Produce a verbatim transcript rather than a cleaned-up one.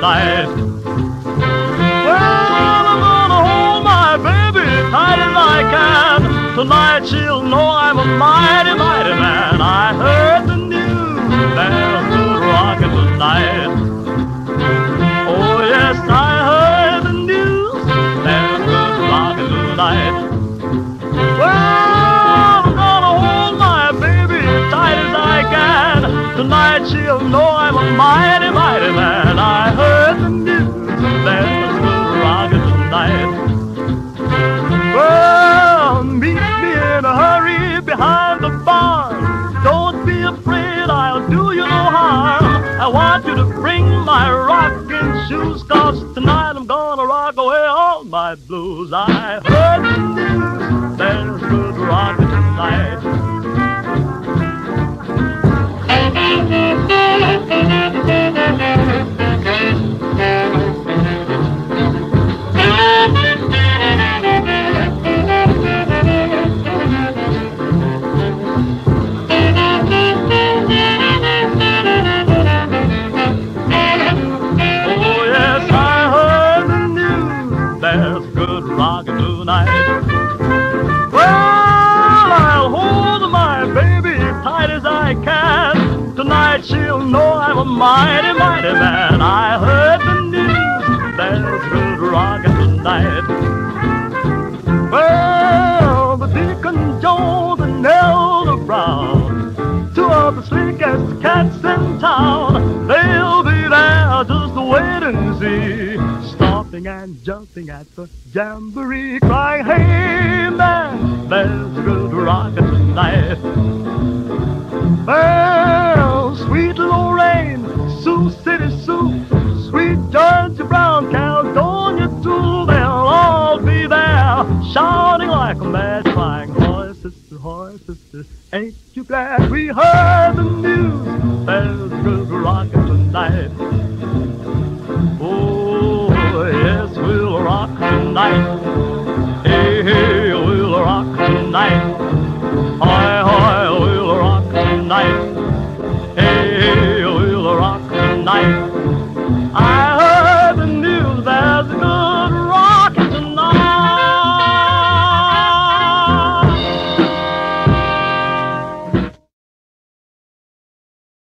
tonight. Well, I'm gonna hold my baby tight as I can. Tonight she'll know I'm a mighty, mighty man. I heard the news, there's good rockin' tonight. Oh yes, I heard the news, there's good rockin' tonight. Well, I'm gonna hold my baby tight as I can. Tonight she'll know I'm a mighty, mighty man. I heard the news, there's good rockin' tonight. Well, meet me in a hurry behind the barn. Don't be afraid, I'll do you no harm. I want you to bring my rocking shoes, 'cause tonight I'm gonna rock away all my blues. I heard the news, there's good rockin' tonight. Rockin' tonight. Well, I'll hold my baby tight as I can. Tonight she'll know I'm a mighty, mighty man. I heard the news, there's good rockin' tonight. Well, the Deacon Jones and Elder Brown, two of the slickest cats in town, they'll be there just to wait and see, stomping and jumping at the jamboree, crying, hey man, there's good rockin' tonight. Well, sweet Lorraine, Sioux City Sue, sweet Georgia Brown, Caledonia too, they'll all be there, shouting like a mad, crying, hoy sister, hoy sister, ain't you glad we heard the news, there's good rockin' tonight.